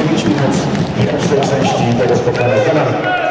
9 minut pierwszej części tego spotkania za nami.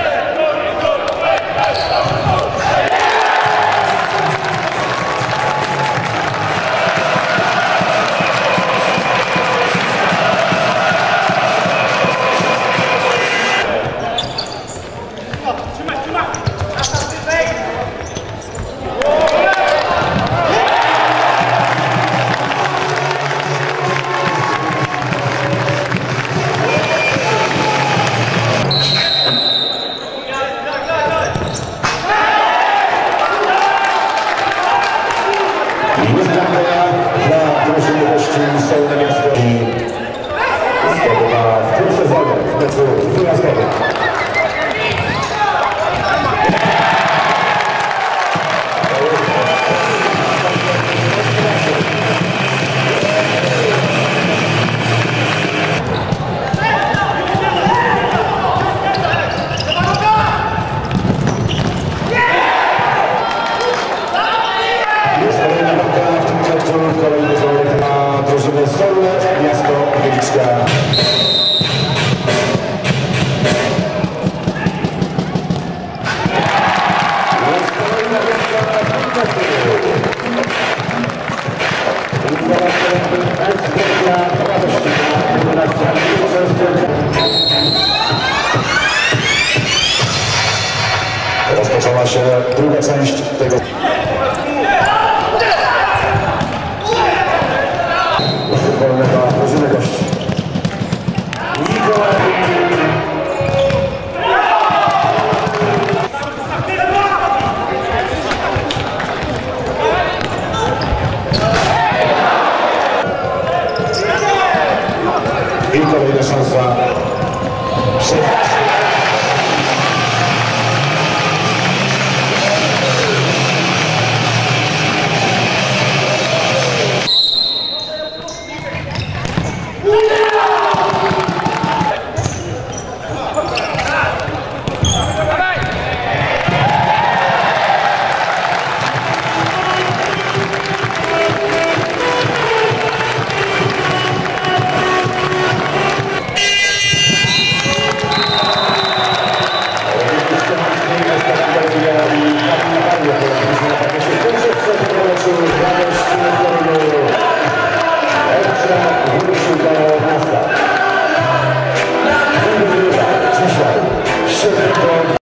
Dla drużyny gości Solne Miasto i zdobywa w tym sezonie w meczu wyjazdowym. Kolejny zawodnik na drużynę Solne Miasto Gliwicka. Jest kolejna rozpoczęła się druga część tego. Wolnego drużyny gości. I kolejna szansa.